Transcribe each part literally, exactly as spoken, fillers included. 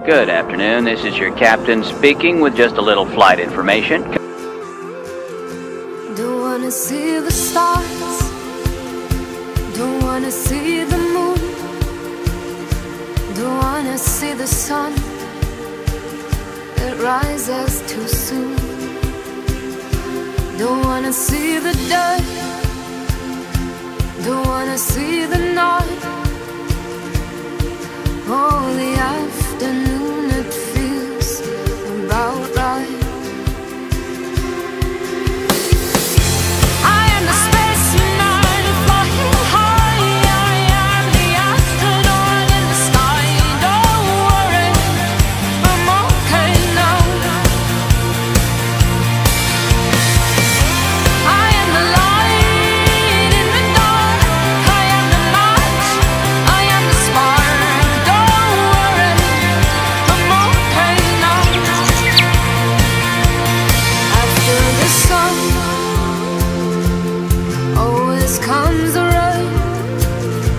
Good afternoon, this is your captain speaking with just a little flight information. Don't wanna see the stars, don't wanna see the moon, don't wanna see the sun that rises too soon. Don't wanna see the day, don't wanna see the night. Oh, the afternoon, it feels about right. I am the spaceman flying high. I am the astronaut in the sky. Don't worry, I'm okay now. I am the light in the dark. I am the match, I am the spark. Don't worry, I'm okay now. After the sun always comes the rain,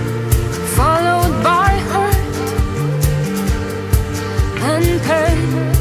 followed by hurt and pain.